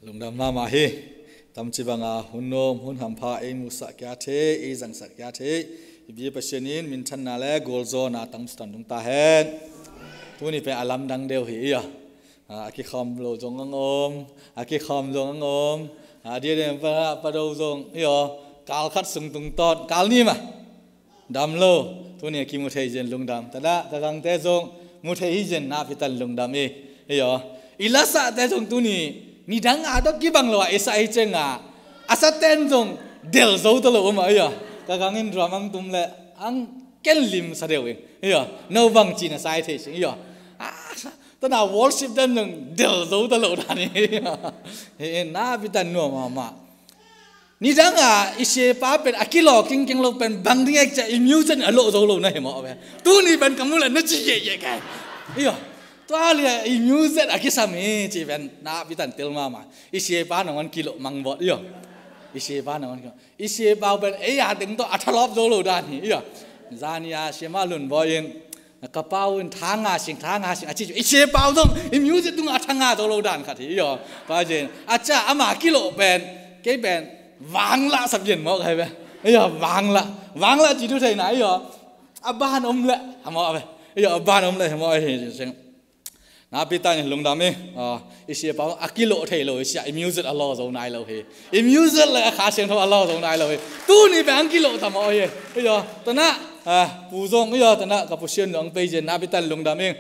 ลุงดำน้ำมาฮีตำจีบังอาหุ่นนมหุ่นหำพาเองมุสักยาเทเอจังสักยาเทบีเปเชนินมินชันนาเลโกลโซนาตั้งสตันดุงตาเฮนตัวนี้เป็นอลัมดังเดียวฮีอ่ะอากิคอมโลจงงอมอากิคอมจงงอมเดียร์ปะดูจงฮีอ่ะกาลคัดสุงตุงตอนกาลนี่มาดำโลตัวนี้กิมุเทยินลุงดำแต่ละแต่กังเตจงมุเทยินนาพิตันลุงดำฮีอ่ะอิลาสะเตจงตัวนี้นี่ดังอาดกิบังโลเอสไอเจงอาอาศัยเต้นจงเดลโซตโลมาเอ้ยก็กังอินดรามังตุมเล่อังเกลลิมสะเดียวเองเอ้ยโนบังจีน่ะไซเทชิเอ้ยตอนน่ะวอลชิปเดินนึงเดลโซตโลดานี่เฮ้ยน่าพิจารณามานี่ดังอาอิเชป้าเป็นอากิโลกิงโลเป็นบังดิ้งเอกจะอิมิวเซนอโลโซโลนะเห็นมั้ยตัวนี้เป็นกำมุลนัดจีเย่ๆกันเอ้ยตัวเลี้ยอิมิวเซนอากิสามีจีเป็นน่าพิจารณามาอิเชป้าหนึ่งวันกิโลมังบดเอ้ยอิเชป้าหนึ่งวันกิโลอิเชป้าเป็นเอ้ยถึงตัวอัฐลบโซโลดานี่เอ้ยจานี่อาเชมาลุนบอยินกระเป๋าทางอาชิงอาชีพอิเชป้าต้องอิมิวเซนต้องอัฐงาโซโลดานขัดที่เอ้ยป้าเจนอาจจะอามากิโลเป็นเก็บเป็นวางละสับเย็นมั้งใครไปเอ้ยวางละจีดูไทยไหนเอ้ยอาบ้านอมละทำอะไรเอ้ยอาบ้านอมละทำอะไรเช่นน้าพิจารณาลงดำเนี่ยอิเชียป้าอากิโลไทยเลยอิเชียอิมิวสิตอัลลอฮ์ส่งนายเราเฮอิมิวสิตเลยข้าเสียงทว่าอัลลอฮ์ส่งนายเราเฮตู้นี่เป็นอังกิโลทำอะไรเอ้ยตอนนั้นผู้ทรงเอ้ยตอนนั้นกับผู้เชี่ยวชาญไปเจนน้าพิจารณาลงดำเนี่ย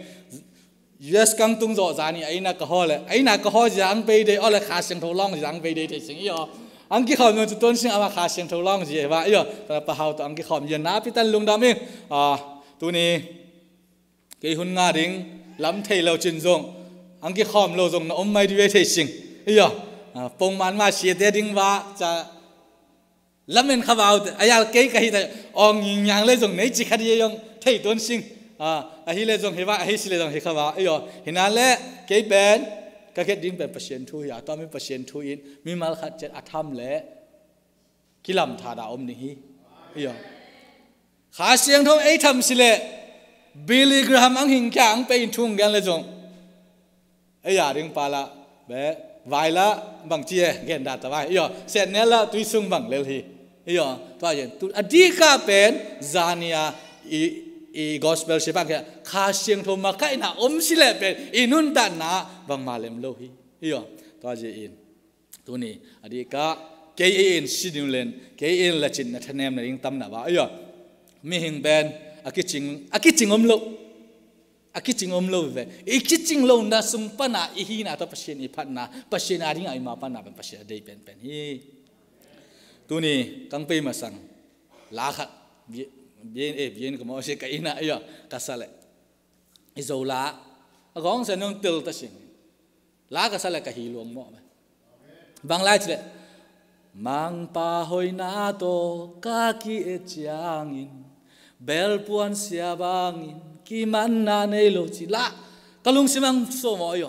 US กังตุงโจจานี่ไอ้นักข้อเลยไอ้นักข้อจะอังไปเดี๋ยวอะไรข้าเสียงทว่าล่องจะอังไปเดี๋ยวที่สิ่งเอ้ยอังกิเขาเนี่ยจุดต้นสิ่งเอาข้าเสียงทว่าล่องจะว่าเอ้ยตอนปะเฮาตัวอังกิเขาเนี่ยน้าพิจารณาลงดำเนี่ยตัวนี้เกี่ยหุ่นงาดิ่งล้ำเทเราจินจงอังกิขอมโลจงนะอมไม่ดีเวทีสิงเอ้ยปงมันมาเสียเดดิ้งว่าจะล้ำเงินข้าวเอาไอ้ยาเก๋ก็ฮิตองยิงยังเลยจงไหนจิขัดยังเทต้นสิงไอ้ฮิเลยจงเฮว่าไอ้ฮิสิเลยจงเฮข้าวเอ้ยเห็นนั่นแหละเก๋เป็นก็แค่ดิ้งเป็นเปอร์เซ็นต์ทุยตอนมีเปอร์เซ็นต์ทุยมีมาลขัดเจ็ดอาธรรมแหละกิลำธาดาอมนี่เอ้ยข้าเสียงทงไอ้ทำสิเละบิลลี่กราฮัมอังหิงแก่อังไปอินทุ่งกันเลยจงไอ้ยาดึงปาละเบ๊วายละบางทีเงินดาตะวายเสร็จเนี่ยละตุยซุงบังเลยทีตัวอย่างตุอดีตก็เป็นจานียอีกอสเปลเชปังแค่ข้าเสียงโทมาใครน่ะอมสิเลเป็นอินุนตันน่ะบังมาเลมโลฮีตัวอย่างตัวนี้อดีตก็เกย์อินซิดิวเลนเกย์อินละจินนะทนเนมนะยิงตั้มนะว่ามีหิงเป็นอากิจิงอมโลอากิจิงอมโลเวอีกิจิงโลน่ะสุมปนาอีฮีน่ะตัวปัจเจนีพันน่ะปัจเจนาดิ่งไอมาพันน่ะเป็นปัจเจได้เป็นฮีตัวนี้กังไปมาสั่งลาขัดเบียนก็มาเสียกันนะกัสละอิโซลาก็ของเสนองเตลตัดสิงลากัสละก็ฮีลวงมั่วไหมบางไล่เลยมังปาหอยนาโตกากีเอจยังอินเบลปวนเสียบางอินกิมันนาในโลจิละกลุงสิมังโซมอย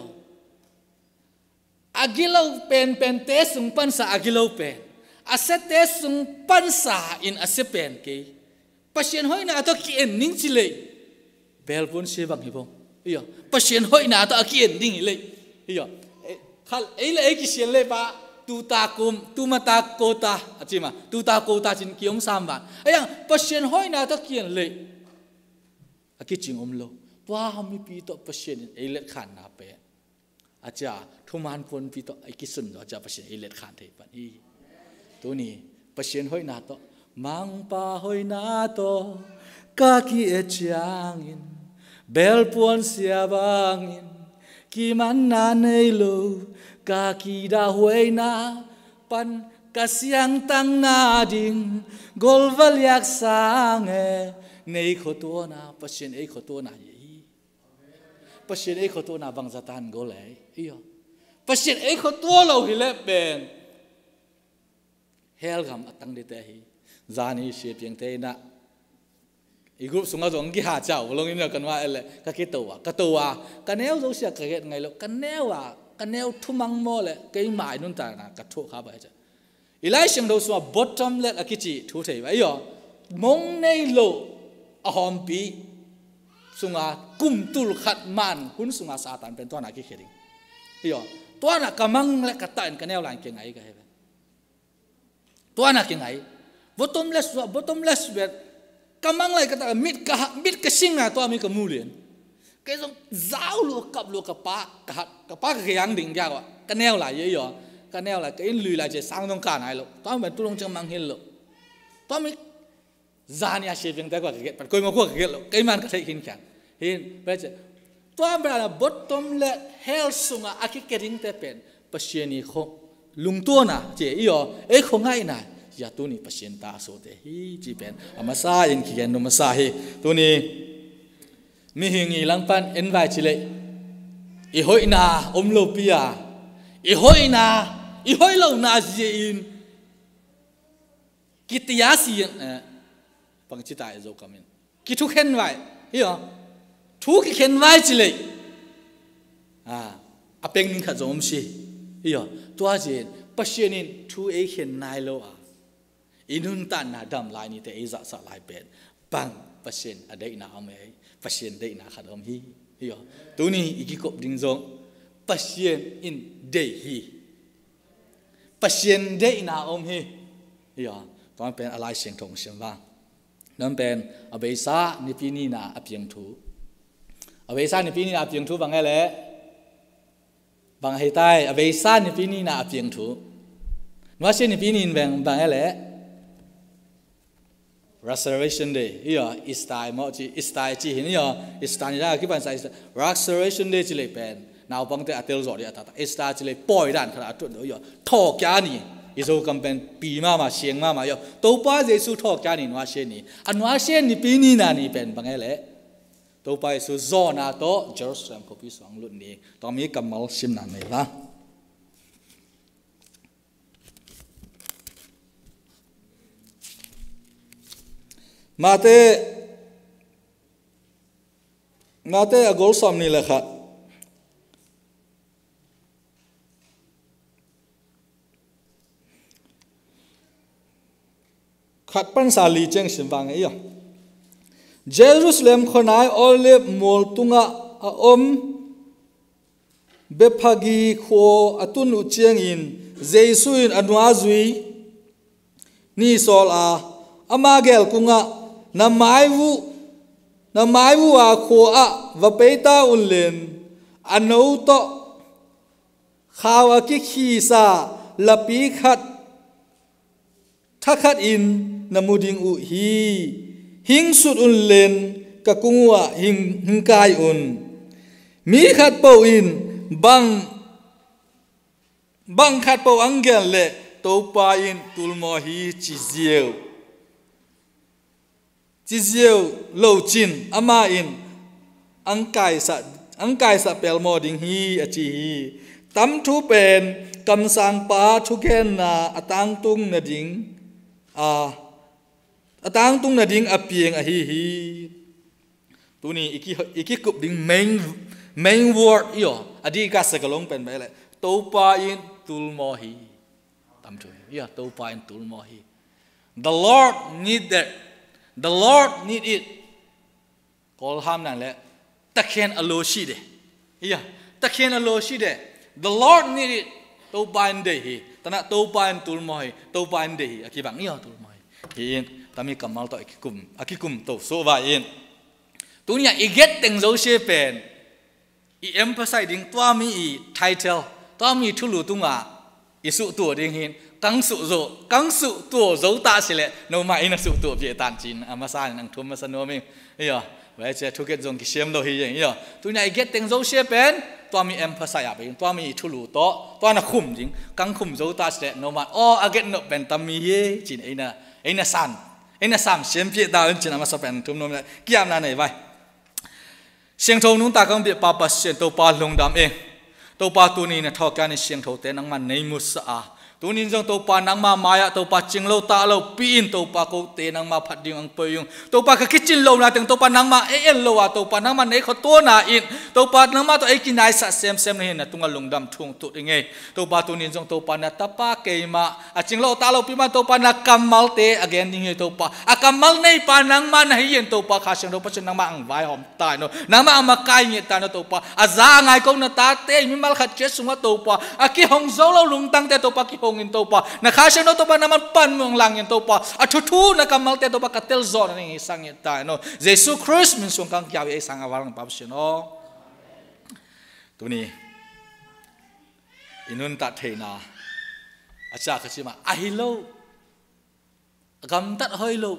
อากิโลเป็นเตสุงปันสาอากิโลเป็นอาเซเตสุงปันสาอินอาเซเป็นกีปัจเจนหอยนาตัวกิเอ็นนิ่งจิเลยเบลปุนเสียบางฮิบงปัจเจนหอยนาตัวกิเอ็นนิ่งเลยขัลเอเลเอกิเสียนเลยปะตูตาคุมตูมาตาโกตาอาจิมาตูตาโกตาจินกิยมสามบานไอ้ยังปัจเจนหอยนาตัวกิเอ็นเลยอากิจิงอมโลว่าฮามีปีโตปัจเจนเอเลขันนาเปอาจารย์ทุมานพนปีโตไอกิสุนอาจารย์ปัจเจนเอเลขันเทปันอีตัวนี้ปัจเจนหอยนาโตมังปาหอยนาโตกากีเอจังอินเบลปวนเสียบางอินกิมันนาในโลกากีดาหวยนาปันกะเสียงตังนาดิงกอลวัลยักสังเอในขตัวน่ะปัจเจนไอขตัวน่ะปัจเจนไอขตัวน่ะบางจัตันก็เลยปัจเจนไอขตัวเราหิเลเป็นเฮลกำตั้งเดตเฮจานี่เสียเพียงเท่น่ะอีกรุ๊ปสุงก็จงกี่หาเจ้าลงอินเดียกันว่าอะไรก็คิดตัวกันแนวเราเสียกันไงแล้วกันแนวทุ่มังโมเลยก็ยังหมายนุ่นตานะกระทุกข้าไปจ้ะอีไลชิงเราสว่าบอททอมเล็กกิจิทุเทไว้มงในโลอหอมปีสุงากุมตุลขัดมันหุ่นสุงาซาตันเป็นตัวนักกิจเอง yo tua na kamang le kata in kanel lang kengai ka hebe tua na kengai bottomless bet kamang lai kata mit ka singa tua mi ka mulien cái dòng giáo luôn cặp luôn cặp pa cái yang đỉnh ra cái neo lại vậy rồi cái neo lại cái lười lại chỉ sang trong cả này luôn tao mình tu lông chân mang hiền luôn tao mình ra nhà xe viên tay qua cái bắt coi mà qua cái luôn cái man cái thấy hiền chẳng hiền bây giờ tao mình là bottom let health sung à cái ring tay pen pasien ni không lung tua na chỉ rồi ấy không ngay này ya tu ni pasien ta số thế hi chỉ pen mà sa in kia nó mà sa hi tu ni mi hingi lang pan invite chile I hoi na lo pia I hoi lo na je in kitia si pang chita e zo kamin ki thu khen vai hiyo thu ki khen vai chile apeng ning kha zom si hiyo tua je pasienin thu e khen nai lo inun tan na dam lai ni te e za sa lai pen bang pasien adai na ame pasien dei na khadom hi hiyo tu ni ikikop ding zong pasien in dei hi pasien dei na hi hiyo ton pen alai siang thong siam wang nam pen abeisa ni pini na apiang thu abeisa ni pini na apiang thu bang ele bang hai tai abeisa ni pini na apiang thu nwa sin ni pini bang ele Restoration Day, iya, istai mau ci, istai ci ini ya, istai ni dah kita bahasa Restoration Day cile pen, now bang te atel zor dia tata, istai cile boy dan kalau tu ya, thok ya ni, isu kampen pi mama, siang mama ya, topa Yesu thok ya ni nuasen ni pini na ni pen bang ele, topa Yesu zona to Jerusalem kopi suang lut ni, tomi kamal sim na ni lah. Mate agol som ni lekha khat pan sali cheng simwang e ya Jerusalem khonai olive mol tunga om bephagi kho atun u cheng in Jesu in anwa zui ni sol amagel kunga na maivu a kho a vapeita unlen ano to khawa ki khisa lapi khat thakhat in namuding u hi hing sut unlen ka kungwa hing kai un mi khat po in bang khat po angel le to pa in tulmo hi chizieu lo chin ama in angkai sa pelmo ding hi achi hi tam thu pen kam sang pa thu ken na atang tung na ding apieng a hi tuni iki kup ding main word yo adi ka sakalong pen bele to pa in tulmo hi tam thu ya to pa in tulmo hi the Lord need that. The Lord need it. Call ham na le. Takhen aloshi de. Yeah. Takhen aloshi de. The Lord need it. To bind de hi. Tana to bind tulmoy. To bind de hi. Akibang iya tulmoy. Hin. Tami kamal to akikum to so va in. Tunya iget teng zo she pen. I emphasizing tuami I title. Tuami thulu tunga. Isu tu ding hin. Kang su tu zo ta sile no mai na su tu pie tan chin amasa nang thum ma sano mi iya wa che thuket jong ki sem lo hi yang iya tu nai get teng zo she pen to mi emphasize ya be to mi thulu to na khum jing kang khum zo ta sile no ma again no pen tam mi ye chin aina sam sem pie da chin amasa pen thum no kiam na nei vai siang thong nung ta kang bi pa pa sen to pa long dam to pa tu ni na thok ka ni siang tho te nang man nei mu sa ตุนินจงตัวปานังมามายะตัวปาจิงโลตาโลปีนตัวปาโกเตนังมาพัดดิ่งอังเปยุงตัวปาคิจินโลนาถึงตัวปานังมาเอ็นโลวะตัวปานังมาเนขตัวนาอินตัวปานังมาตัวกินไอสัตเซมนี่นะตุงลงดำทุ่งตุยังไงตัวปาตุนินจงตัวปานาตาปาเกยมาจิงโลตาโลปีมาตัวปานักกัมมัลเตอเกนยังไงตัวปากัมมัลในปานังมาในเย็นตัวปาข้าศึกตัวปาชนังมาอังไว้หอมตายโนนังมาอังมาไกเงียตายโนตัวปาอาจางไงกงนาตาเตมิมัลขัดเจสุงตัวปากิฮงโซโลลุงตั้งแต่ตัวปากิฮงอินตัวปาข้าศึกตัวปานามันปั่นเมืองลังอินตัวปาทุนักกัมมัลเตตัวปากเตลโซนนี่สังเงียตายโนเยซูคริสต์มันส่งกังยาวไอสังอวารังปับเชโนตัวนี้อินุนตัดเทนาอาจารย์ก็ชิมาไอโลกำตัดหอยโล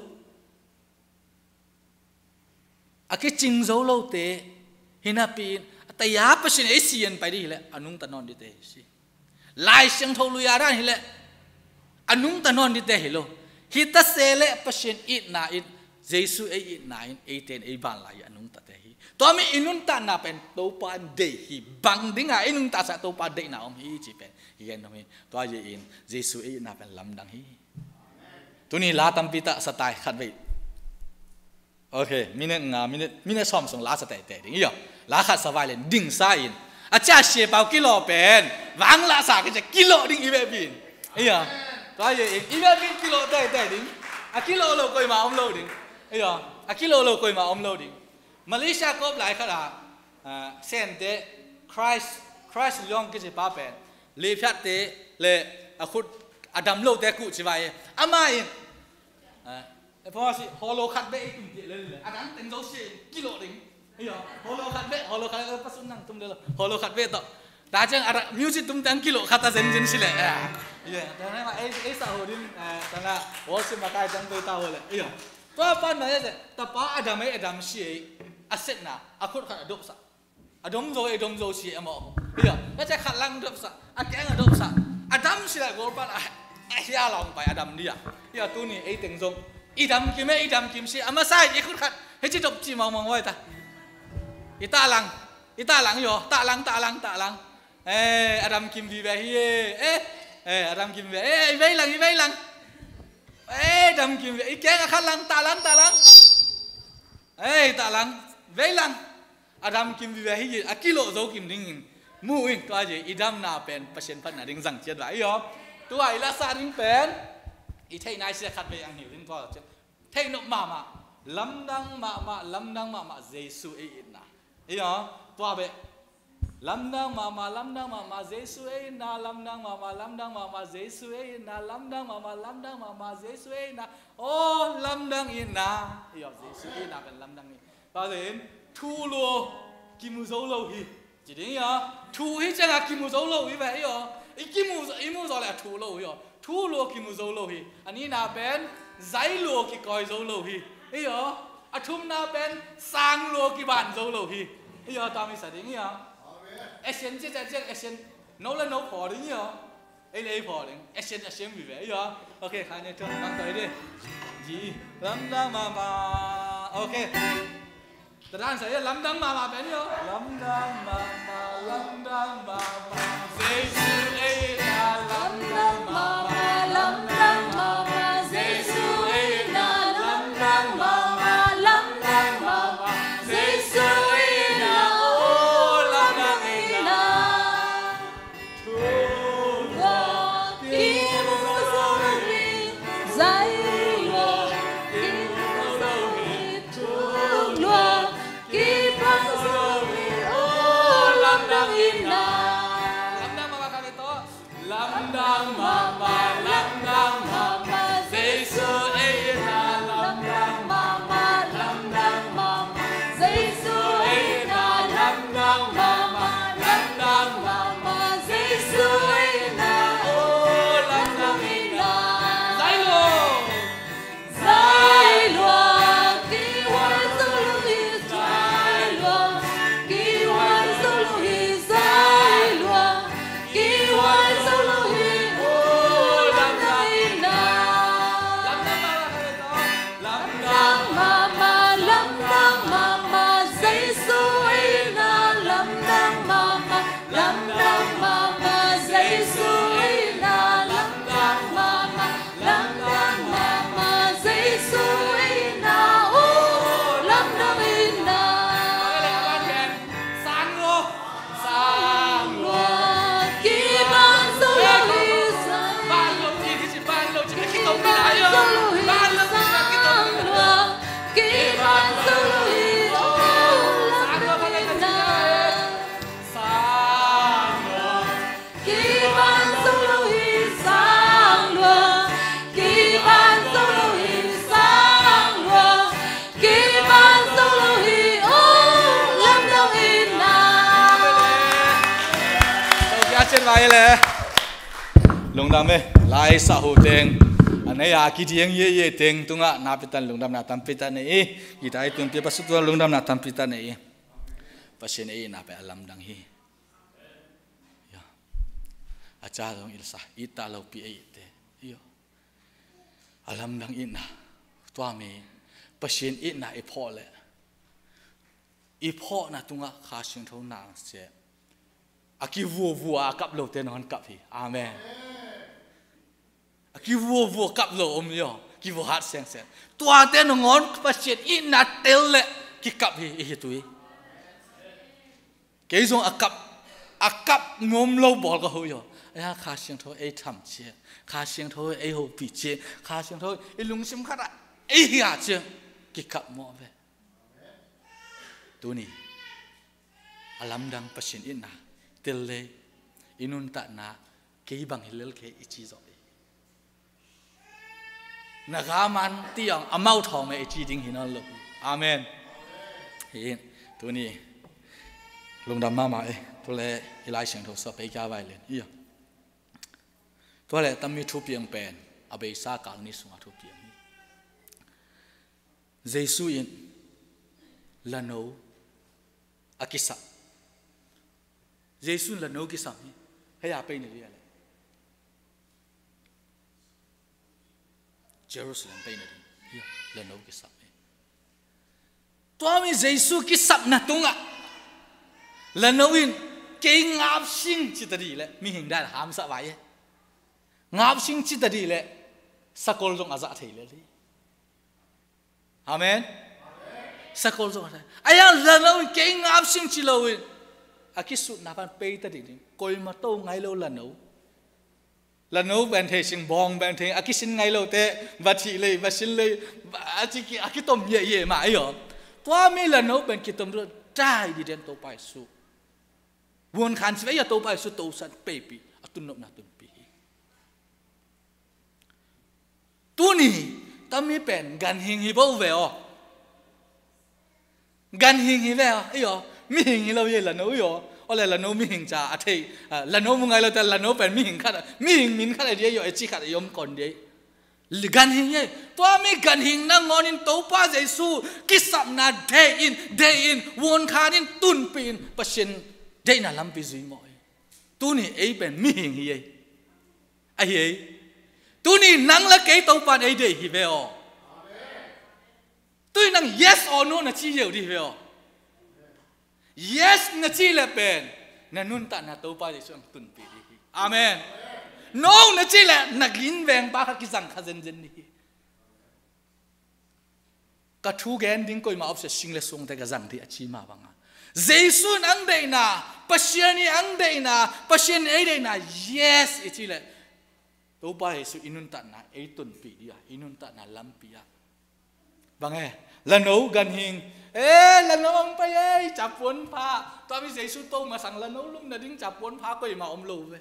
อากิจิงโซโลเตฮินาปีนแต่ยาปชินเอเซียนไปดิแหละอนุงตะนอนดิเตสิลายเสียงทลุยาได้ฮิแหละอนุงตะนอนดิเตฮิโลฮิตาเซเลปชินอินาอินเยซูเออินาอินเอเทนเอบานลายอนุงตะเตฮิตัวมีอินุนตะนาเป็นตัวปานเดฮิบังดิ้งอินุนตะสะตัวปานเดนาอมฮิจิเป็นฮิเกนตรงนี้ตัวเยอินเยซูเออินาเป็นลำดังฮิตัวนี้ลาตัมปิตะสไตล์ขัดไว้โอเคมินซ้อมส่งลาสไตล์แต่ดิ้งย่อลาขัดสบายเลยดิ้งซาอินอาจารย์เชียเปากิโลเป็นวางลาสาก็จะกิโลดิ้งอีเวบินไอ้ย่อตัวเยอินอีเวบินกิโลได้ดิ้งอะกิโลโลก็มาอมโลดิ้งไอ้ย่ออะกิโลโลก็มาอมโลดิ้งมาเลเซียก็หลายขนาดเซนเตคริสยองก็จะป้าเป็นเลพิตเตเลอะคุดอดัมโลเตกุชิบายอามาอินเพราะว่าสิฮอลโลคัดเบอีกทีเลยอาดัมเต็งโซเชียกิโลดิ้งไอ้ย่อฮอลโลคัดเบปัสสุนังตุ้มเดลฮอลโลคัดเบต่อแต่จังอะไรมิวสิกตุ้มตังกิโลคัตตาเซนจินสิเลยแต่นั่นมาไอ้สาวดิ้งแต่ละวอลซิมาใกล้จังไปตาเลยไอ้ย่อตัวปั้นมาเนี่ยแต่ป้าอดัมเชียอาเซนนะอาคุดขัดอดบสะอดมโซเชียมอเฮียแล้วจะขัดลังอดบสะอาแกงอดบสะอดัมสิละกอลปันไอ้เฮียลองไปอดัมเนี่ยเฮียตัวนี้ไอ้เต็งซงอีดัมกิมสิอามาใส่ไอ้คุดขัดเฮ้ยจิตบจีมองไว้ตาอีตาลังอยู่ตาลังอดัมกิมวีเวฮีอดัมกิมวีอีเวลังดัมกิมวีอีแกงขัดลังตาลังตาลังเวลังอดัมกิมวิเวหิอากิโลโซกิมดิ้งมูอิงตัวเจอีดัมนาเป็นเปอร์เซ็นต์พันนาดิ้งสังเกตไว้ยอมตัวไอ้ลาซาดิ้งเป็นอีเทนายเสียขัดไปอังหิวดิ้งตัวเจเทนมาลำดังมาเยซูเอินนะยอมตัวเบลำดังมาเยซูเอินนะลำดังมาเยซูเอินนะลำดังมาเยซูเอินนะโอ้ลำดังอินนะยอมเยซูเอินนะเป็นลำดังอินตอนนี้ทูโลกิมุโซโลฮีจริงๆอ่ะทูฮีจังอ่ะกิมุโซโลฮีแบบนี้อ่ะกิมุโซเลยทูโลฮีทูโลกิมุโซโลฮีอันนี้น่าเป็นไซโลกิคอยโซโลฮีนี่อ่ะอัทุมน่าเป็นซังโลกิบันโซโลฮีนี่อ่ะตามมีสัตว์อย่างนี้อ่ะเอเชียนเจ๊เอเชียนโน้ละโน้พอดิ้งอ่ะไอ้เลยพอดิ้งเอเชียนมีแบบนี้อ่ะโอเคใครเนี่ยจะนั่งต่อดิจีลำดังมาโอเคแต่ด้านใส่ลำดังมาเป็นยังลำดังมาเยซูเอินาลำดังมาเยซูเอินาลำดังมาเยซูเอินาโอ้ลำดังอินาทุกที่มุสลิมใจโลที่มุสลิมทุกโลลำดังอินนาลำดังมาคาเนโต vậy lẽ lùng đam ấy lại xã hội tiền anh ấy à cái tiếng ye tiền tung à nạp tiền lùng đam nạp tam pita này cái đại tuần tiap pasut tuan lùng đam nạp tam pita này pasien ấy nạp alam đằng hi acha dong ilsa ita lau pi ấy te iyo alam đằng ina tua mi pasien ina ipo le ipo na tung à khá sinh thâu nàng sẽ aki vua cặp lâu tên hòn cặp hi amen aki vua cặp lâu yo ki vua hát sen tua tên ngon pasien ina tel le ki cặp hi tui cái giống cặp ngom lâu bỏ cái hồi yo ai khá sinh thôi ai thầm chia khá sinh thôi ai hồ bị chia khá sinh thôi ai lung sim khát ai hiả chia ki cặp mò về tu ni alam dang pasien ina tel le inun ta na kei bang hilal ke ichi zo na ga man tiang amau thong me ichi ding hinan lo amen hin tu ni lung dam ma e tu le ilai sing tho so pe ka vai len iya tu le tam mi thu piang pen abe sa kal ni sunga thu piang jesu in lano akisa Giêsu là nấu cái sắm hay à bên này đi Jerusalem bên này đi là nấu cái sắm toa mi Giêsu cái sắm na tung à là nấu in cái ngáp sinh chỉ ta đi lệ mi hình đại hàm sa vậy ngáp sinh chỉ ta đi lệ sakol trong azat thấy lệ amen sakol trong azat ai là nấu cái ngáp sinh chỉ lâu in akisut napan pay ta din koi ma to ngai lo la no ban the sing bong ban the akisin ngai lo te va thi le va sin le chi ki akitom ye ma yo tua mi la no ban kitom ro trai di den to pai su won khan sve ya to pai su to san pe pi atun nop na tun pi tu ni tami pen gan hing hi bo ve o gan hing hi ve o yo mi hình lâu vậy là nấu yo, ở đây là nấu mi hình trà, thì là nấu một ngày là là nấu bền mi hình khát, mi hình min khát là gì yo, chỉ khát là yom còn đấy, gan hình vậy, toa mi gan hình na ngon in tàu pa Giêsu, kisam na day in, won khan in tun pin, pasien day na lam pi zui moi, tu ni ấy bền mi hình vậy, ai ấy, tu ni nang là cái tàu pa ấy day hi về o, tu nang yes or no na chi nhiều đi về o. Yes na chi le pen na nun ta na to pa Jesu ang tun pi amen no na chi le naglin veng pa ka kisang khazen jen ni ka thu gen ding koi ma op se sing le song te ga jang thi achi ma banga Jesu ang dei na pasien ni ang dei na pasien ei dei na yes ichi le to pa Jesu inun ta na ei tun pi dia inun ta na lam pi ya bange la no gan hing là nó ông bay ấy chập cuốn pha, tôi mới dậy suốt tô mà sang là nó lúc nào đứng chập cuốn pha coi mà ông lù về,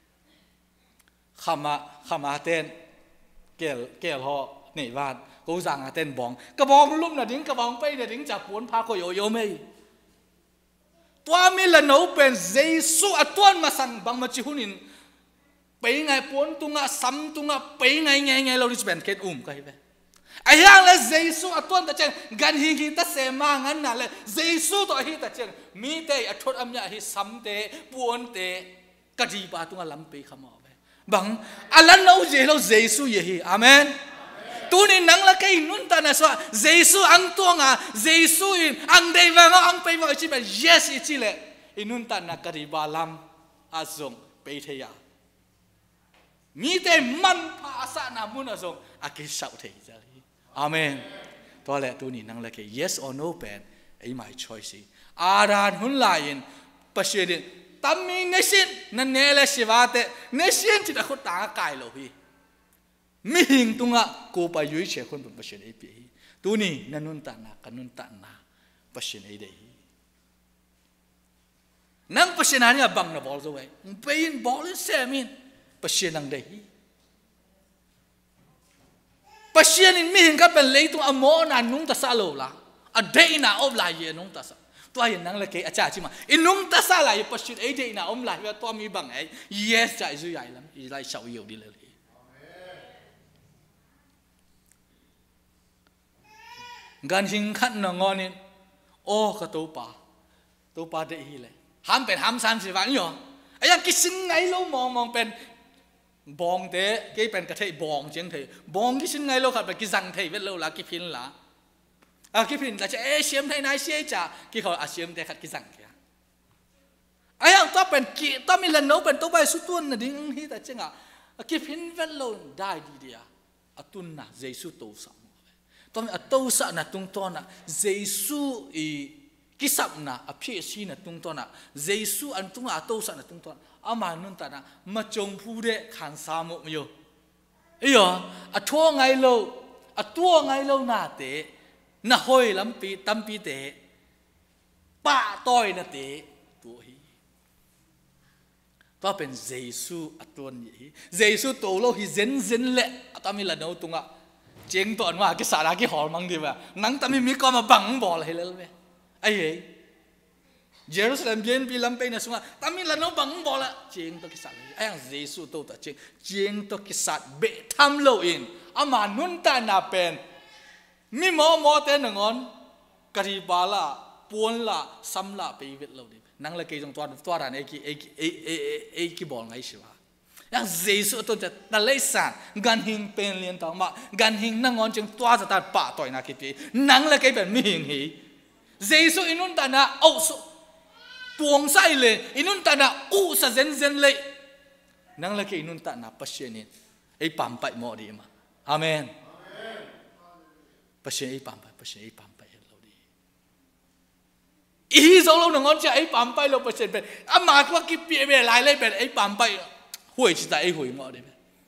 khama tên kêu họ nể van, cố rằng tên bóng, cái bóng lúc nào đứng cái bóng bay là đứng chập cuốn pha coi yo mây, tôi mới là nấu bền dậy suốt à tuôn mà sang bằng mà chỉ hun in, bay ngày cuốn tung à sắm tung à bay ngày lâu đi bền kết cái về. Ai hang le Jesu atuan ta cheng gan hi ta sema ngan na le Jesu to hi ta cheng mi te athot amya hi sam te puon te kadi pa tunga lampe khama ve bang alan no je lo Jesu ye hi amen tu ni nang la kai nun ta na so Jesu ang tuanga Jesu in ang dei va ang pe va chi ba yes chi le inun ta na kadi ba lam azong pe the ya mi te man pa asa na mun azong akisau the ja amen to le tu ni nang la ke yes or no pen ai my choice aran hun lain pasien tammi nesin na nele sivate nesin ti da khot ta kai lo hi mi hing tunga ko pa yui che khon pasien ai pi tu ni nanun ta na kanun ta na pasien ai dei nang pasien ani abang na bol zo wei pein bol semin pasien nang dei pasien in mi hing ka pen leitung amo na nung ta sa lo la a dei na ob la ye nung ta sa ตัวเห็นนั่งเลยเกอาจารย์จิมาอินุ่งตาสาลายประชุดไอ้เด็กน่ะอมไหลว่าตัวมีบังไอ้ yes ใจจุยใหญ่ลำอีไลเฉาอยู่ดีเลยการหิงขัดนงอนี่โอ้กระตูปาเดียเลยห้ามเป็นห้ามสันสิวันอยู่ไอ้ยังกิสิงไงเรามองเป็นบองเตะกี่เป็นกระเทยบองเจียงเทยบองกิสิงไงเราขัดไปกิสังเทยเวลเราละกิพินละกิพินแต่จะเสียมไทยนายเสียจ่ากิเขาเสียมแต่ขัดกิสังเกียไอ้ยังต้องเป็นกิต้องมีเล่นโน้เป็นตัวใบสุดตัวน่ะดิ้งที่แต่เจ้ากิพินเวลเราได้ดีเดียตุนน่ะเจสุโตสังต้องมีตัวสักน่ะตรงตัวน่ะเจสุกิสับน่ะอภิชีน่ะตรงตัวน่ะเจสุอันตรงตัวสักน่ะตรงตัวอามานุนตานะมาจงพูดเดขันสามุมอยู่ทั่วไงเราตัวไงเราหน้าเตะน่ะห้อยลำปีตั้มปีเตะป้าต้อยน่ะเตะตัวฮีตัวเป็นเจสุตัวนี้เจสุตัวเราฮีเจนเละตามีละโนตุงะเจงตัวว่ากิสาระกิหอมมังดีว่านังตามีก็มาบังบอลให้เลยไหมไอ้เยรูซาเล็มเย็นปีลำไปนะสุงะตามีละโนบังบอลละเจงตัวกิสาระไอ้ยังเจสุตัวแต่เจงตัวกิสาเบทำโลอินอามานุนตานาเป็นมีหมอเต้นงอนกรีบาละปวนละซ้ำละไปเวทเราดินังละเกยจงตัวร้านไอ้กีบอลไงสิวะยังเจสุตัวจะตะเลสันกันหิงเป็นเลี้ยงต่างมากันหิงนังงอนจึงตัวจะตัดป่าต่อยนักกีนังละเกยเป็นมีหิงฮีเจสุอินุนตานะเอาปวงไส้เลยอินุนตานะอู้ซะเซนเลยนังละเกยอินุนตานะปัชเชนิไอ้ปั๊มไปหมอดีมาอาเมนปัชเชนไอ้ปั๊มไปเราดีอีโซโลนังงอนจะไอ้ปั๊มไปเราปัชเชนเป็นอามาว่ากิเปียเบลายเลยเป็นไอ้ปั๊มไปห่วยจิตใจห่วยหมดเลย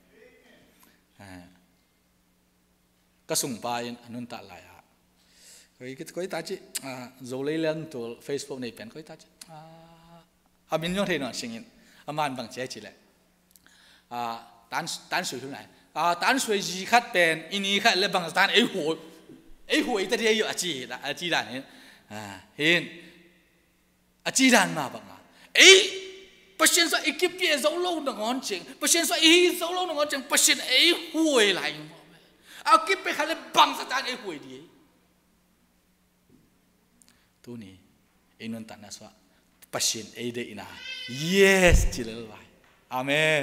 ก็ส่งไปอันนั้นตัดลายอ่ะก็ตัดจีโจเลยเล่นตัว Facebook ในเป็นก็ตัดจีมินยองเทนอ่ะสิ่งนี้มันบางเจ้าจีเลยตันสวยที่ไหนตันสวยจีขัดเป็นอินี่ขัดเลยบางตันไอ้ห่วยแต่เดียวอยู่จีด่านนี้เห็นจีด่านมาบ้างประชันส่วนอีกเพียงโซโล่หนึ่งอันจริงประชันส่วนอีโซโล่หนึ่งอันจริงประชันไอ้ห่วยไหลเอากิบไปขันเลยบังสตาร์ไอ้ห่วยดีตัวนี้ไอ้นนตันนะสวะประชันไอ้เด็กนะ yes จิเลไว้อาเมน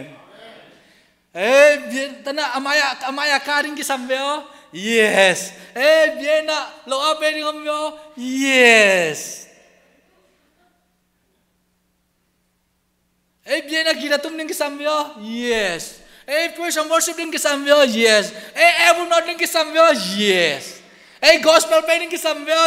ตนะอามายาการิงกิสัมเบล yes เบียนะโลอาเปริงกัมเบล yes biena kita tum ning kisambyo yes praise and worship ning kisambyo yes every not ning kisambyo yes gospel pay ning kisambyo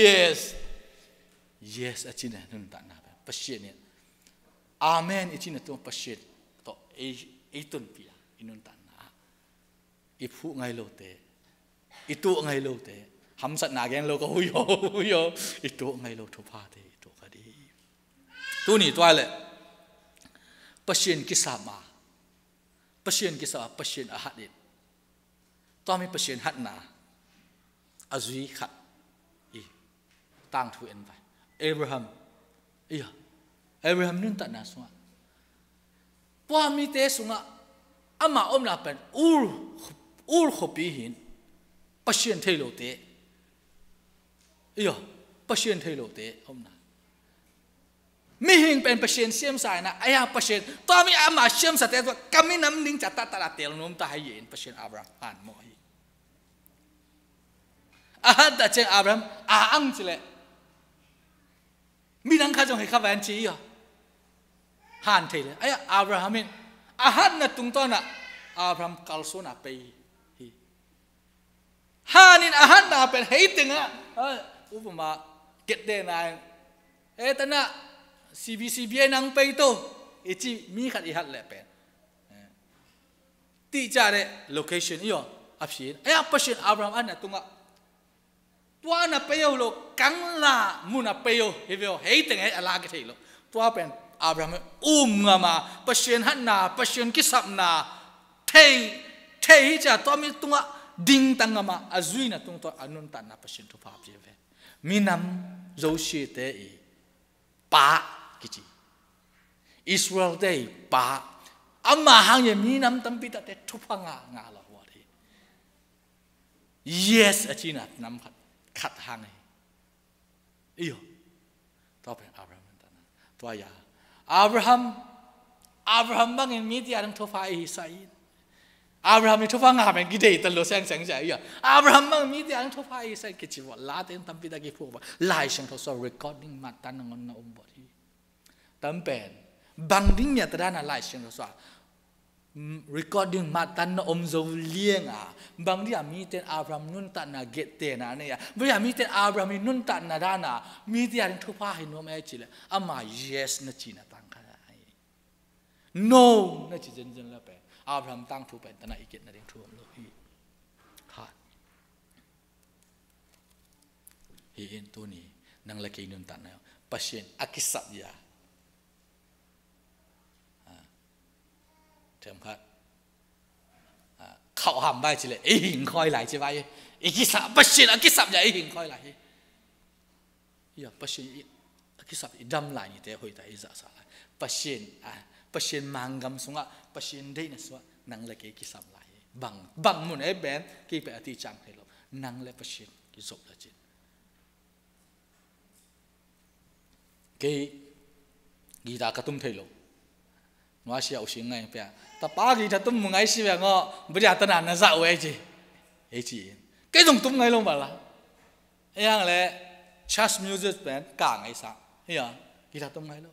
yes achina nun ta na pasien ni amen ichina tu pasien to tun pia inun ta na ipu ngai lo te itu ngai lo te hamsat na gen lo ko huyo itu ngai lo thu pha te to ka di tu ni twa le pasien kisama pasien ahadin to mi pasien hatna azui khat tang thu en vai Abraham nun ta na sunga po mi te sunga ama om la pen ur khopi hin pasien thailo te pasien thailo te om na mi hing pen pasien siam sai na aya pasien to mi ama siam sa te to kami nam ning cha ta tel nom ta hai yin pasien Abraham an mo hi ahad da chen Abraham ang chile mi nang kha jong he kha van chi han the le aya Abraham in ahad na tung to na Abraham kalso na pe hi hanin ahad na pen hei tinga upama get de na tana CBCBA nang pe to ichi mi khat I hat le pen ti cha de location apsin aya pasien Abraham an na tunga tua na pe lo kang la mu na pe heveo hei teng ala ke thelo tua pen Abraham nga ma pasien hat na pasien kisap na thei cha to mi tunga ding tang ma azui na tung to anun tan na pasien to pa ve มีน้ำโจชีเตอีป่ากิจิอิสราเอลเตอีป่าอามาหางยังมีน้ำตั้มปิดแต่ทุบพังงาละวัดที่ yes อาชีนัดน้ำขัดหางอีโยต่อไปอับราฮัมตัวยาอับราฮัมบางอย่างมีที่อะไรทุบฟ้าอิสราเอลอับราฮัมมีทุบฟ้างาเป็นกิเลสตลอดแสงใจอีโยอับราฮัมบางมีที่อะไรทุบฟ้าอิสราเอลกิจวัตรลาเต้นตั้มปิดกี่พวกว่าไลฟ์ช่างทศ recording มาตันงอนอุบัติตั้มเป็นบางดิ้งเนี่ยแต่ด้านอะไรช่างทศrecording มาตันอมโซเลียงบางที่มีแต่อับราฮัมนุ่นตันนาเกตเตนะเนี่ยบางมีแต่อับราฮัมนุ่นตันนาด้านะมีที่อะไรทุบฟ้าให้น้องไม่จิเลอามา yes นะจีน่ะตั้งกันได้ no นะจีเจนแล้วเป็นอับราฮัมตั้งทุบเป็นแต่น่าอีกนะเรื่องทุบโลกีค่ะเห็นตัวนี้นั่งเล็กนุ่นตันนะปัจเจนอากิสับยาเทมครับเขาห้ามไปจิเลยหิงคอยไหลใช่ไหมอีกิสับปัจเจนอากิสับยาหิงคอยไหลอย่าปัจเจนอากิสับดำไหลนี่แต่หอยแต่อิจฉาสายปัจเจนมังกรสงะปัจเจนได้นะสวะนั่งเล็กกิสับไหลบังมุนไอ้แบนกี่เป็นอธิจังให้เรานั่งเล็กปัจเจนกิจบละจิกีตากระตุ้มเทโลว่าเสียอุชิงไงเปียแต่ป้ากีตาตุ้มมึงไงสิเปียก็บริจาคนานน่ะจะเอาไอ้จีก็ต้องตุ้มไงลงไปละอย่างเลยชัสมิวสิกเป็นกางไอ้สักเฮียกีตาตุ้มไงลง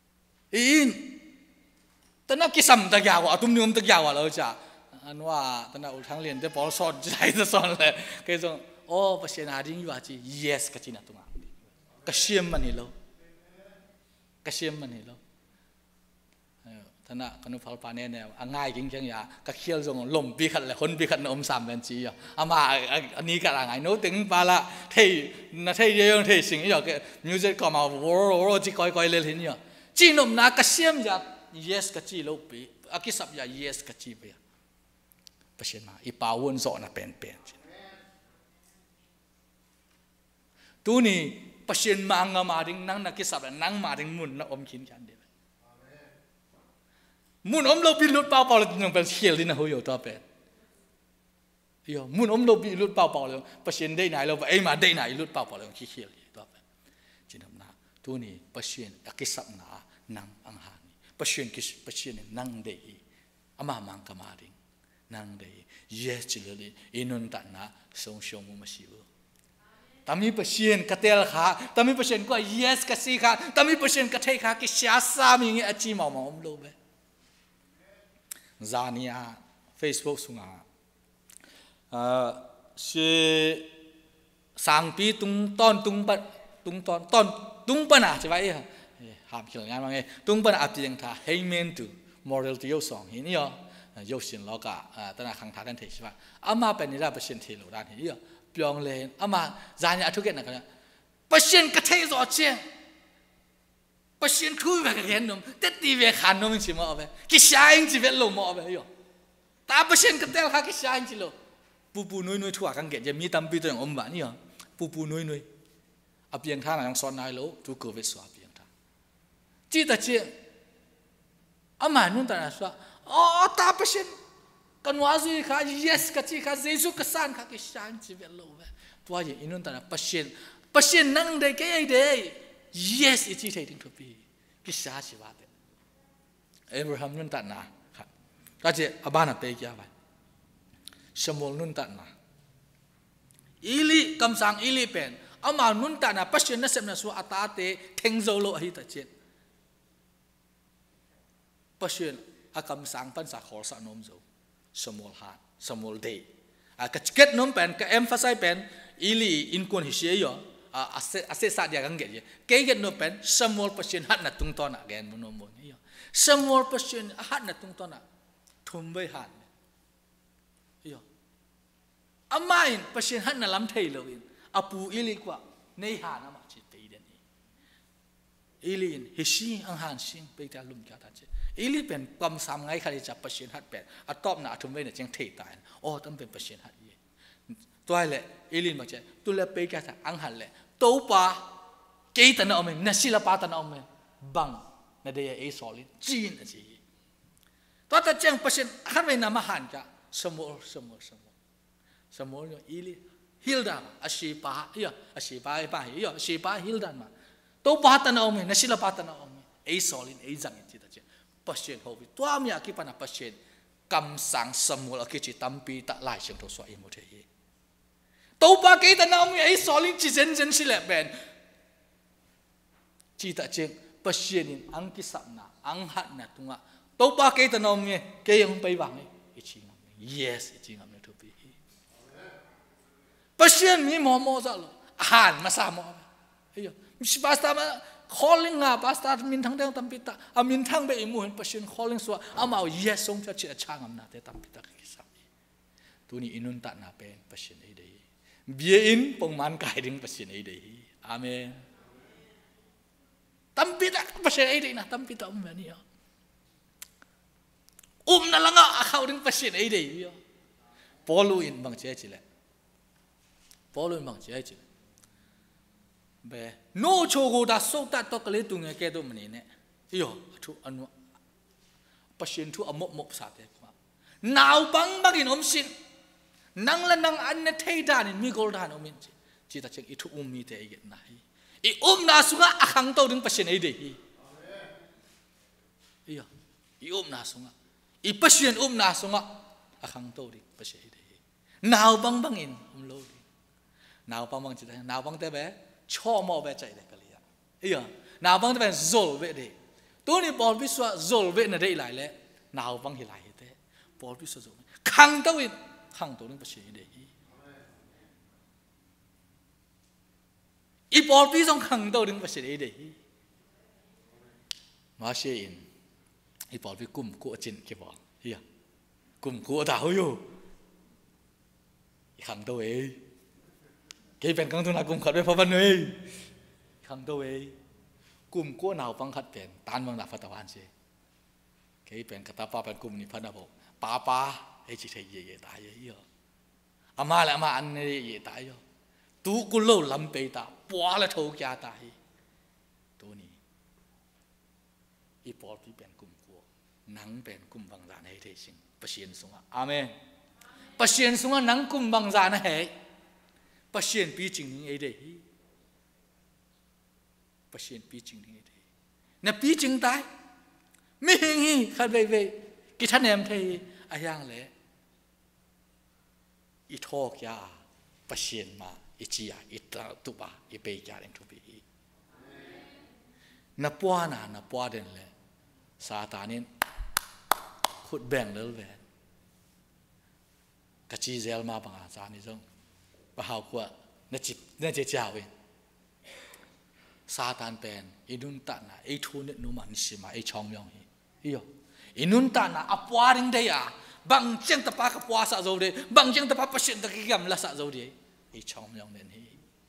แต่นักกิสัมตะยาวตุ้มนิยมตะยาวเราจะอันว่าแต่นักอุทังเรียนจะพอสอนใจจะสอนเลยก็ต้องโอ้ภาษาหาดิ้งอยู่อาจี yes ก็จีน่ะตุ้มก็เชื่อมันนี่โลก็เชื่อมันนี่โลท่านน่ะขนุพัลปานเนี่ยง่ายจริงๆอย่าก็เคี่ยวจงลมปีขัดเลยคนปีขัดนมสามเป็นจีอ่ะอามาอันนี้ก็ง่ายโน้ตถึงปาละเที่น่ะเที่ยงเที่ยสิ่งอย่างก็มิวสิกก็มาโว้จีก้อยเลยเห็นเนี่ยจีนมน่ะก็เชื่อมจะ yes ก็จีลบปีอากิสับอย่า yes ก็จีไปประเทศมาอีป่าวนโซน่ะเป็นตัวนี้ประเทศมังงามาดิ้งนั่งนักกิสับนั่งมาดิ้งมุนน่ะอมขินกันเดียวมุนอมโลบิลุดเปล่าเลยยังเป็นเขียนลินะหัวอยู่ตัวเป็นย่อมุนอมโลบิลุดเปล่าเลยประเทศได้ไหนเราไอ้มาได้ไหนลุดเปล่าเลยขี้เขียนตัวเป็นจีนำนาตัวนี้ประเทศนักกิสับนานั่งอังหานี่ประเทศนั่งได้อามามังกามาดิ้งนั่งได้เยสจิเลลีอินุนตันนะทรงชมมุสิบตามีเปอร์เซ็นต์กระเตลขาตามีเปอร์เซ็นต์ก็ yes กระซีขาตามีเปอร์เซ็นต์กระเทขากิชาสามีเงี้ยจีมาอมโลเบจานีอา Facebook สุงาเสังปีตุงตอนนะใช่ไหมหามเขียนงานว่าไงตุงปนะอับจีงท่าให้เมนตูมอรัลที่ยกสองเห็นนี่ยกสินแล้วก็ตนาขังท่าดันเทใช่ไหมอามาเป็นนี่ได้เปอร์เซ็นต์ที่เราได้เห็นปลองเลยอามาจานยาทุกอย่างนะครับเปอร์เซ็นต์กระเทยจ่อเชียงเปอร์เซ็นต์คุยแบบเห็นนมแต่ตีเวขันนมชิมเอาไปกิชายจีเวลงมาเอาไปอยู่แต่เปอร์เซ็นต์กระเทยข้ากิชายจีโลปูนุยทั่วกันเกตจะมีตั้มปีตัวอย่างอมบ้านนี่ปูนุยอับยังท่าอย่างสอนนายโลทุกเกิดเวสวาบยังท่าจีตาเชียอามานุ่นตานะสวาอ๋อแต่เปอร์เซ็นต์กันว่าสิข้า yes ข้าจีข้าเจสุข้าสันข้ากิชายจีเวลโลเวตัวอย่างอินุนตานะเปอร์เซ็นต์นั่งได้แค่ไหน yes อีจีเทติงทุบีกิชาชิวาเดอับราฮัมนุ่นตันนะครับก็จะอาบานาเตยาไปชโมลนุ่นตันนะอิลีคำสั่งอิลีเป็นอามานุ่นตันนะปัจจุบันนั้นเสพนัสวะอัตตาเตเทงโซโลหิตาเจนปัจจุบันอาคำสั่งปัญสาขอสานมโซชโมลฮาชโมลเดย์ก็เก็ตนมเป็นก็เอ็มฟาไซเป็นอิลีอินควนฮิเชียยอาเซสัตยากังเกยเกย์กันโนเป็นสมอลเปอร์เซ็นต์หัดนัดตุงตอนน่ะแกนมุนอมบุนี่สมอลเปอร์เซ็นต์หัดนัดตุงตอนน่ะทุ่มไปหัดเนี่ยอามาอินเปอร์เซ็นต์หัดนัดลำเทยเลวินอาปูอิลิกว่าในหานามาจิตไปเดนี่อิลินฮิชิอังหันชิงไปแต่ลุมกันทัชอิลิเป็นความสามไงใครจะเปอร์เซ็นต์หัดเป็นอัตตอบน่ะทุ่มไปเนี่ยจังเทตายโอ้ต้องเป็นเปอร์เซ็นต์หัดตัวเละอิลินมาเจตุเละไปกันอังหันเละ tàu pa cái tận ông mình nè xí là pa tận ông mình bằng nè đây ấy solid chín là gì toa ta chăng passion hát về nằm hàn cả semua ili hilda asipa iya asipa pa iya asipa hilda mà tàu pa tận ông mình nè xí là pa tận ông mình ấy solid ấy rằng gì ta chứ passion hậu bị toa mi aki pana passion cầm sang semua aki chỉ tâm pi tak lại xem thấu xoay một thế tàu pa cái tận ông mình ấy solid chỉ dân xí lẹ bền chỉ ta chăng passion in ang kisap na ang hat na tunga tàu pa cái tận ông mình cái yang bay vàng ấy chỉ yes chỉ ngam này thôi bị passion mi mo ra lo han mà sao mo ấy mình basta mà calling à basta min thang đeng tam pita min thang be mu hen passion calling so amao yes song cha chi cha ngam na te tam pita kisap tu ni inun ta na pen passion ấy đấy bia in pong man kai ding passion ấy đấy amen tam pita passion ấy đấy na tam pita ni na lang khau ding passion ấy đấy Paulo in bang che chi le Paulo in bang che chi be no chogo da so ta to kale tu nge ke do mani ne yo thu anu passion thu amop mop sa te kwa naw bang bagin sin nang la nang an ne thei dan in mi gol dan omin chi ta cheng I thu mi te ge na hi I na sunga akhang to ding passion ai de hi yo I na sunga I passion na sunga akhang to ding passion ai de hi naw bang in lo di naw bang chi ta naw bang te be cho mò về chạy để cái gì ạ, nào vâng thì zol về đi, tôi đi bỏ biết sao zol về là đây lại lẽ, nào vâng thì lại thế, bỏ biết sao zol, khăng đâu in, khăng tôi nên phải xử để ý bỏ biết xong khăng đâu nên phải xử để mà xử in, ý bỏ biết cùm cua chín cái bỏ, hiểu, cùm cua đào yêu, khăng đâu ấy cái bên căng tu na cùng khát về phật văn ấy khăng đâu ấy cùng cô nào bằng khát bên tan bằng nào phát tàu ăn gì cái bên cái ta pa bên cùng ni phát nào bộ pa ấy chỉ thấy gì tại vậy ama lại ama ăn gì tại vậy tu cô lâu lắm bê ta bỏ là thâu kia tại tu ni ít bỏ đi bên cùng cô nắng bên cùng bằng giàn hay thế sinh passion sung amen passion sung nắng cùng bằng giàn hay passion pi ching ning ai dei passion pi ching ning ai dei na pi ching tai mi hing hi khat ve ki than em thei ayang le I tho kya passion ma I chia I ta tu ba I pe kya len tu bi na pwa den le satanin khut beng lel ve ka chi zel ma bang sa ni jong bà hào qua nó chỉ chào vậy Satan pen inun ta na ai thu net nu man si ma ai chong yong hi iyo inun ta na apwa ring đây à bang cheng ta pa ka pwa sa zo de bang cheng ta pa passion ta ki gam la sa zo de ai chong yong nen hi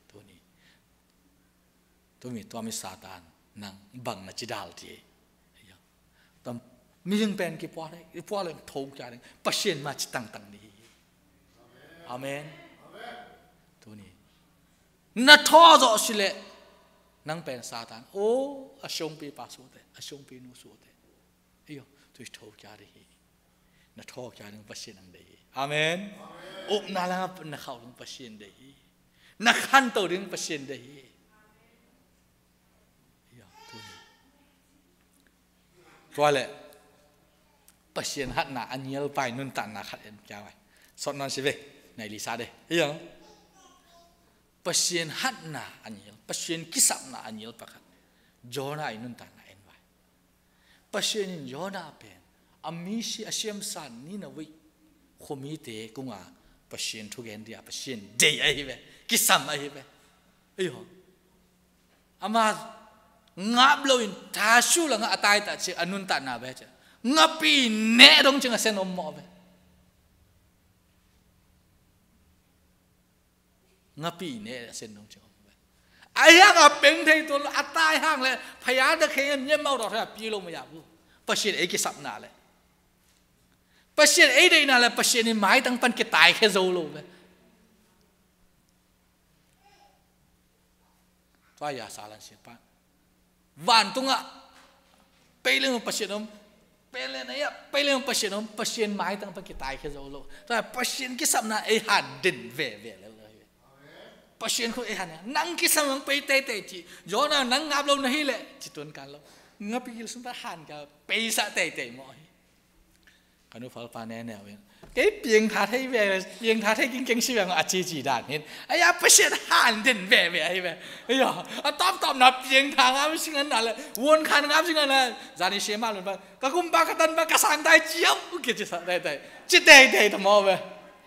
tu mi Satan nang bang na chi dal ti iyo tam mi jeng pen ki pwa dai I pwa le thou cha dai passion ma chi tang ni amen na tho rõ xí lệ năng bền Satan ô a sông pi pa số thế a sông pi nu số thế iyo tôi thâu cha đi na tho cha đừng phát triển năng đấy amen na lang na khâu đừng phát triển đấy na khăn tàu đừng phát triển đấy iyo tôi qua lệ phát triển hát na anh nhớ bài nun tàn na khát em cha vậy sót non xí về này Lisa đây iyo pasien hat na anyel pasien kisap na anyel pakat Jonah inun ta na enwai pasien in Jonah pen amisi asiam san ni na wi khomi te kunga pasien thugen dia pasien day ai be kisam ai be ayo ama ngap loin ta shu la nga atai ta che anun ta na be che ngapi ne dong chenga sen om mo be ngapi ne sen dong chong ai hang a peng thei to atai hang le phaya da khen nyem mau do tha pi lo ma ya bu pasien ai ki sap na le pasien ai dei na le pasien ni mai tang pan ki tai khe zo lo be ตัวยาสาลันเสียปะวันตุงอ่ะไปเรื่องปัจจุบันไปเรื่องไหนอ่ะไปเรื่องปัจจุบันปัจจุบันหมายตั้งปัจจุบันแค่จะรู้แต่ปัจจุบันกิสำนักไอ้หัดดินเว่เลยปัจจุบันเขาไอ้หัดเนี่ยนั่งกิสำนักไปเตะจีย้อนนั่งงับลงนี่แหละจิตตุนกันแล้วงับไปกินสุนทรหันกับไปสะเตะหมอยกันดูฟังปานแน่แนวเองเก็บเพียงท่าให้เว่เพียงท่าให้เก่งๆสิแบบอาจีด่านเห็นไอ้ยาปัจจุบันหันดินเว่ไอ้เว่ไอ้ยาตอบนับเพียงทางงับสิ่งนั้นอะไรวนขันงับสิ่งนั้นจานิเชื่อมาหรือเปล่าก็คุ้มปากกันปากสังได้เจียวกิจสังได้จิตได้ทำไมเว่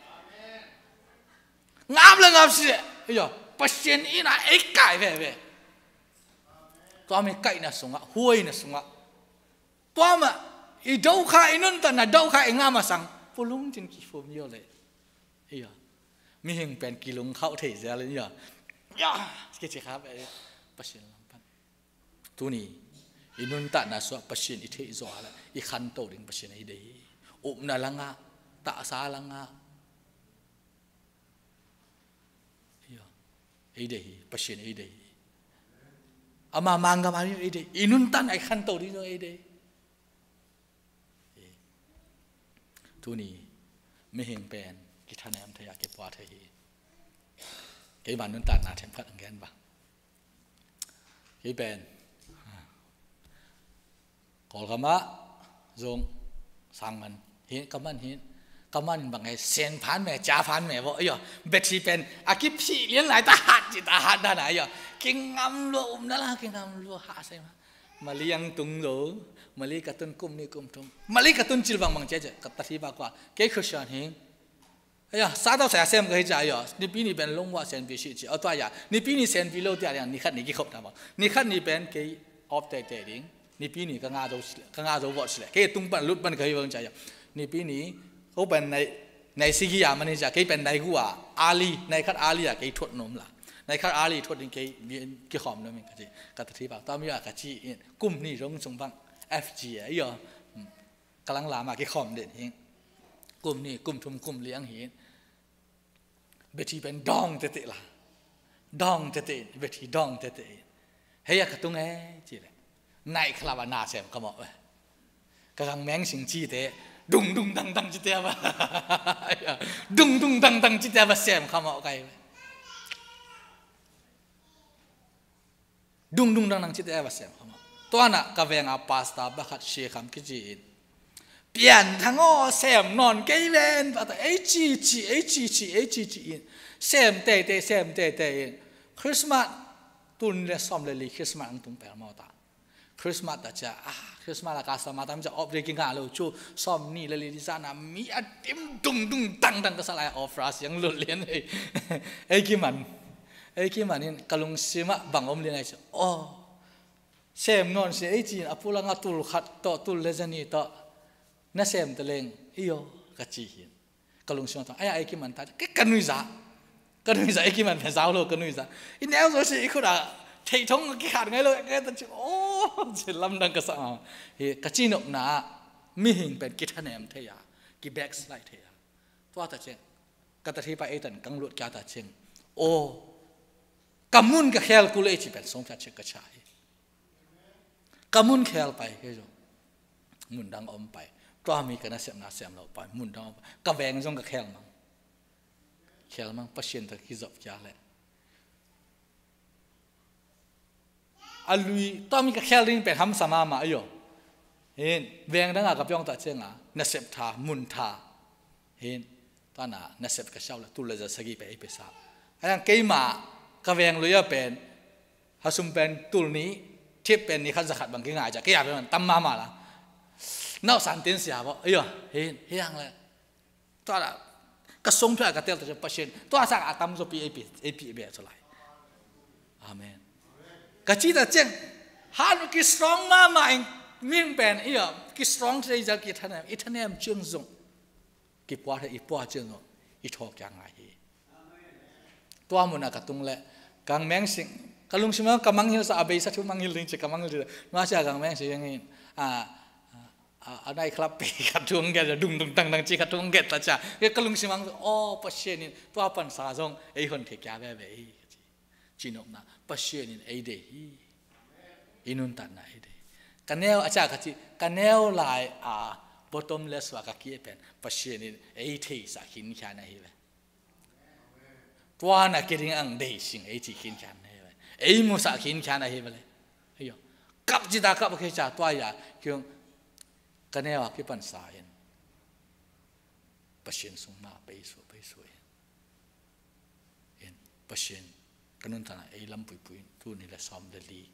งับเลยงับสิไอ้ยาปัจจุบันอีน่ะไอ้ไก่เว่ตัวมันไก่น่ะสงะห้วยน่ะสงะตัวมันอีดาวข้าอีนั่นแต่น่ะดาวข้าอีงามาสังพลุงจนกี่ฟมเยอะเลยไอ้ยามีเห็นเป็นกิโลเข้าเทเสียเลยเนี่ยย่าสกิจครับไอ้ปัจจุบันตัวนี้อีนั่นแต่น่ะสวะปัจจุบันอีเทอิจวาละอีขันโตดึงปัจจุบันอีเดียอุปนาลังะตาสาลังะอีเดียปัจจุบันอีเดียอามามังกามาอีเดียอีนุ่นตันไอ้ขันโตดึงอีเดียตัวนี้ไม่เห็นเป็นกิจานามทยาเก็บว่าเทียเกี่ยบันนุ่นตันนาเทมพัดอังแกนบ้างเกี่ยเป็นกอลกามะจงสังมันเห็นกำมันบางไงเซนพันแม่จ่าพันแม่บอกไอ้ยเบ็ดที่เป็นอากิพี่เลี้ยงหลายตาหัดจิตาหัดด้านไหนอ่ะเก่งงามลัวนั่นละเก่งงามลัวหาใช่ไหมมาเลี้ยงตุงโหลมาเลี้ยงกระตุ้นกุมนี่กุมทุ่มมาเลี้ยงกระตุ้นจิลบังบางเจ๊เจ๊กตัดที่บากว่าเกี่ยคือชานเฮงไอ้ยสาธุเสียเซมก็ให้ใจอ่ะนี่ปีนี้เป็นลงว่าเซนพิชิตเอาตัวอย่างนี่ปีนี้เซนพิโลที่อะไรนี่ขัดนี่กี่ขบนะบ้างนี่ขัดนี่เป็นเกี่ยออฟเตอร์ดิ้งนี่ปีนี้ก็งาโดวอชเลยเกี่ยตุ้งปันลุดปันเคยบางใจอ่ะนี่ปีนี้เขาเป็นในสิกิยามันนี่จะเกี่ยเป็นในกูอ่ะอาลีในขัดอาลีอ่ะเกี่ยทวดนมละในขัดอาลีทวดนี่เกี่ยหอมนั่นเองก็จีกัตัดที่บากตอนนี้อ่ะก็จีกุมนี่รงสงบังFG ไอ้ยอกำลังลามากี่คอมเด่นเฮงกลุ่มนี้กลุ่มทุ่มกลุ่มเลี้ยงเห็นเบทีเป็นดองเตะละดองเตะเบทีดองเตะเฮียกระตุ้งจีเลยนายคลาวนาเซมก็เหมาะเลยกำลังแมงสิงจีเตะดุงดังจีเตะว่าดุงดังจีเตะว่าเซมก็เหมาะกันดุงดังจีเตะว่าเซมก็เหมาะตัวน่ะกะเวงอาปาสตาบักเชคำกิจีนเปลี่ยนทั้งอ้อเซมนอนเกยเวนแต่เอจีเซมเตคริสต์มาสตุนเลสอมเลลีคริสต์มาสอังตุงเปลมอตาคริสต์มาสแต่จะคริสต์มาสละกาสมาตามจะออฟเรกิงกันเลยชูซอมนี่เลลีดิซานามีอดิมดุงดังก็สลายออฟราสยังหลุดเลี้ยนไอ้กิมันนี่กะลุงซิมะบังอมเลี้ยนไอ้เจ้าโอ้เซมนอนเสียไอ้จีนอพูลังตุลขัดต่อตุลเลจนีต่อน่าเซมตะเลงอีโยกัจจีหินกะลุงซิมะต่อไอ้กิมันตาแค่กันนุยซาไอ้กิมันเป็นสาวโลกันนุยซาอีแนวโซชีอีกคนอ่ะเที่ยงกี่ขาดไงเลยแกตัดชิโอ้เจลำดังกษัตริย์เฮ้กัจจีนกนามีหิงเป็นกิจานามเทียกิแบ็กสไลด์เทียตัวตัดเชงกัตที่ไปไอ้ตันกังลุดแกตัดเชงโอ้กำมุนกับเฮลกูเลยจีเป็นสงฆ์เชงกระชายกำมุนเขลไปเฮ้ยมุนดังอมไปตัวมีกันนะเสียมเราไปมุนดังกระแวงจงกับเขลมังพัชยันตะกิจบยาเลยอัลลุยตัวมีกับเขลนี่เป็นทำสมามาอยู่เห็นแวงดังกับยองตัดเชิงอ่ะนัสเซปทามุนทาเห็นตอนน่ะนัสเซปกับเช้าเลยตุลจะสกีไปไอ้เปซ่าไอ้ยังเกี่ยมากระแวงเลยเป็นฮัสุมเป็นตุลนี้ที่เป็นนี่ขั้นสกัดบางทีง่ายจะเกี่ยเป็นตั้มมาละน่าสันติเสียบ่เอ้ยเห็นยังเลยตัวละกระทรวงเพื่อกระเตลตัวเปอร์เซ็นต์ตัวสักอาตั้มจะปีเอพีเบียร์สลายอาเมนกระชีตเจงฮานุกิสตรองมาเองมิ่งเป็นเอ้ยกิสตรองที่จะกิทันอิทันเนมเชิงซงกิปวาที่อีปวาเชิงอีทอกยังไงตัวมันน่ะกระตุ้งแหละกังแมงสิงกลุงชิมะกำมังฮิลสาเบย์สักชั่วมังฮิลลิงจะกำมังฮิลเลยมาเสียกังแมงสิยังไงได้ครับปีขัดทวงแกจะดุงดังจีขัดทวงแกแต่จ้ากลุงชิมังโอ้ปัจเจนี่ตัวปันสาจงไอ้คนเทียบแบบจีจินอมนะปัจเจนินไอเดฮีอินุนตันนะไอเดกันแนวอาจารย์กันที่กันแนวลายbottomless ว่ากักกี้เป็นปัจเจนินไอเทสักหินแค่ไหนเว้ยตัวน่ะเกิดยังเดชิงไอจีหินแค่ไหนเว้ยไอมุสักหินแค่ไหนเว้ยเฮ้ยกับจิตากับแค่จ่าตัวอย่าคือกันแนวกี่ปัญสายปัจเจนสงมาไปสวยปัจเจนกันนั่นท่าไอ้ลำปุยตูนี่แหละซ้อมเลยลี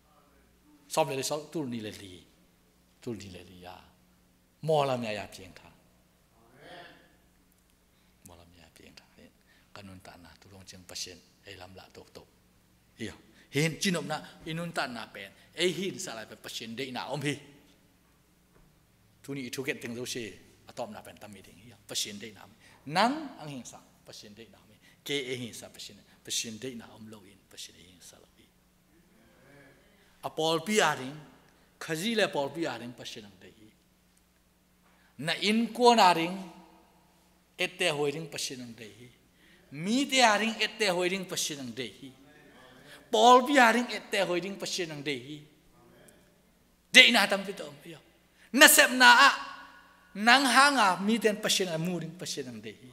ตูนี่เลยลียามอลามยาเพียงท่ามอลามยาเพียงท่ากันนั่นท่านะตุลงเชียงปัจเจนไอ้ลำละโตเห็นจีนอมนะอินุนท่านะเป็นไอ้หินสลายเป็นปัจเจนเดน่าอมฮีทุนี่ทุกเกตถึงรู้สิอะตอมนะเป็นตามีดิ่งปัจเจนเดน่านังอังหิงสังปัจเจนเดน่าเกเอหิงสังปัจเจนเดน่าอมโลอินปัจเจนเอหิงสังลีอะปอลปีอาริงขจีเลปอลปีอาริงปัจเจนอังเดฮีน่ะอินโกนาริงเอตเตหอยริงปัจเจนอังเดฮีมีเตอาริงเอตเตหอยริงปัจเจนอังเดฮีปอลปีอาริงเอตเตหอยริงปัจเจนอังเดฮีเดน่าทำพิธีอมพิยน่ะเสพน่ะนังหางมีเต็นปัจเจนมูริงปัจเจนอังเดฮี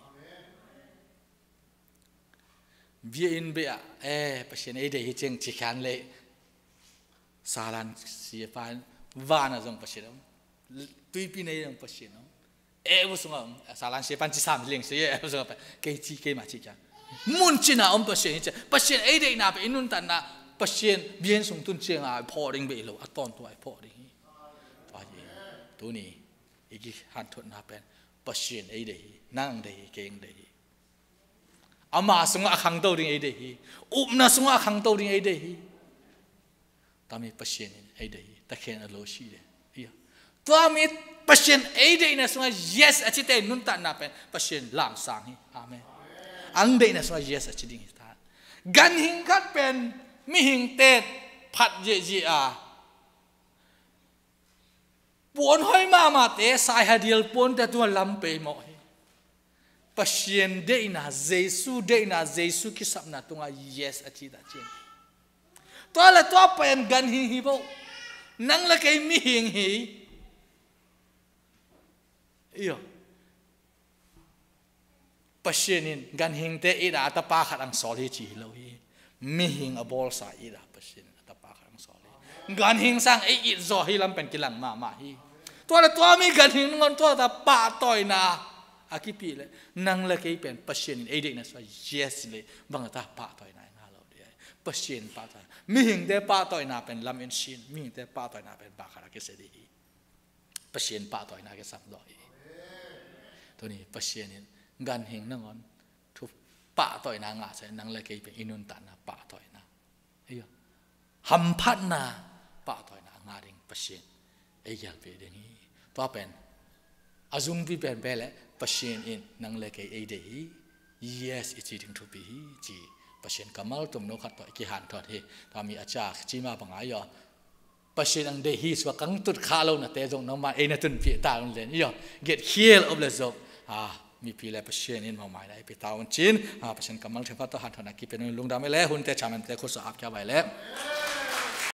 เบียอินเบียปัจเจนไอเดฮีเจงจิขันเลยสารันเสียฟานวานะจงปัจเจนตุยปีนี้จงปัจเจนวุษงสารันเสียฟานจิสามเลี้ยงเสียวุษงไปเกจิเกมาจิกันมุนจินะปัจเจนปัจเจนไอเดน่ะไปอินุนตันนะปัจเจนเบียนส่งตุนเชียงพอริงเบลอัตตอนตัวไอพอริงตัวเย่ตัวนี้อีกหันทุนน่ะเป็นปัจเจนไอเดนั่งเดเก่งเดอามาสงะขังตัวดิ่งไอเดฮีอุบน่ะสงะขังตัวดิ่งไอเดฮีตามีปัจเจนไอเดฮีตะเคียนอโลชีเดฮีตัวมีปัจเจนไอเดน่ะสงะ yes อาทิตย์นุนตันน่ะเป็นปัจเจนหลังสังฮีอาเมนอันเดน่ะสงะ yes อาทิตย์นี้ตากันหิงกัดเป็นมิหิงเตดพัดเยจีอาปวนห้อยมาเตะสายหาเดียลปวนแต่ตัวลำไปหมดปัจเจนเดน่ะเจสุคิสับน่ะตรงyes อาทิตย์นั้นตัวละตัวเป็นกันหิงฮิโบนั่งละแกมิหิงฮีปัจเจนินกันหิงเตอีดาตาปาขัดอังสอลีจีโลฮีมิหิงอบอลสายอีดาปัจเจนตาปาขัดอังสอลีกันหิงสังไออิดโซฮีลำเป็นกิลังมาฮีตัวละตัวมีกันหิงงอนตัวตาปาต่อยนาอากิปีเลยนั่งละแกเป็นปัจเจนินไอเด็กนั่นสวย yes เลยบังตาปาต่อยนาเราเดียปัจเจนปาต่อยมิหิงเตปาต่อยนาเป็นลำอินชินมิหิงเตปาต่อยนาเป็นบาคาราเกเสดีปัจเจนปาต่อยนาเกสัมดอยตัวนี้ปัจเจนินกันหิงนั่งงอนทุบปะต่อยนางอาใช่นางเลยเกยเป็นอินุนตันนะปะต่อยนาเฮ้ยหัมพัดนาปะต่อยนางาดิงปัจเจนไอ้ยัลเปเดงี้ตัวเป็นอาจุงปีเป็นไปแล้วปัจเจนอินนางเลยเกยไอเดีย yes อิจิถึงทุบีจีปัจเจนกำมัลตุมโนขัดต่อยกิหันทอดเฮตามีอาจารย์จีมาบังอายอปัจเจนอังเดฮีสว่ากังตุดขาลงนะเตจงน้องมาเอเนตุนปีตาลงเลยนี่ยอ get heal of the zone มีปีแล้วปัจเจนินมาหมายได้ไปตาวันจีนปัจเจนกำมัลเทพตัวหันทอดนักกิเป็นลุงดำไปแล้วหุ่นเตชามันเตโคสอาบแค่ไปแล้ว